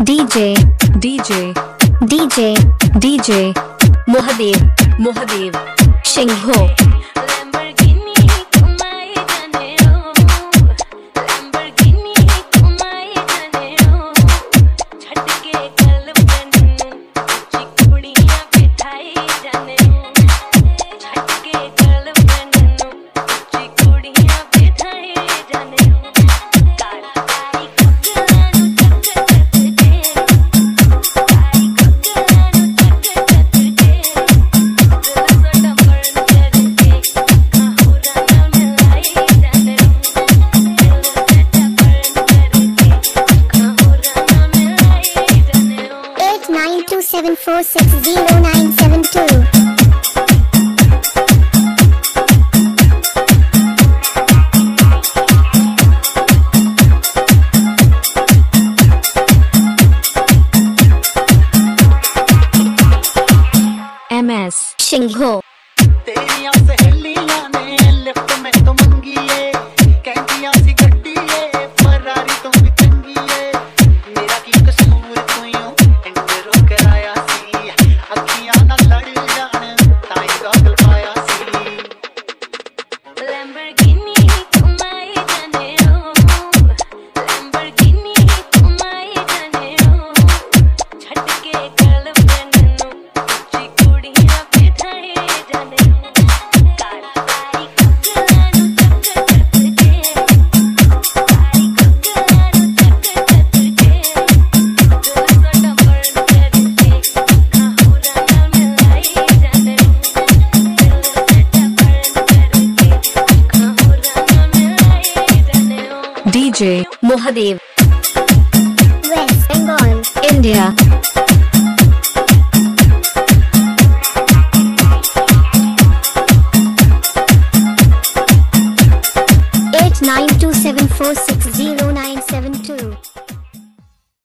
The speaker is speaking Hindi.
DJ DJ DJ DJ Mohadev Shingho Two seven four six 0972. MS Shingho तेरियां सहेलियां ने लिफ्ट में तो मंगी है, कहतियां सी गड्डी है, फरारी तो भी चंगी है। मेरा की कसूर तुइयों इंटरो कराया सी, अखियां ना लड़ जान ताई गल पाया सी। लैम्बोर्गिनी तुम्हारे जाने हो, लैम्बोर्गिनी तुम्हारे जाने हो, झटके गल बननो ची कुड़ियां बिठाए जाने हो। कारी कुकरानु चक चक के, कारी कुकरानु चक चक के, दिल को डंबर करके काहुरा ना मिलाई जाने हो, दिल को डंबर करके काहुरा ना मिलाई जाने हो। DJ Mohadev West Bengal. India 8927460972.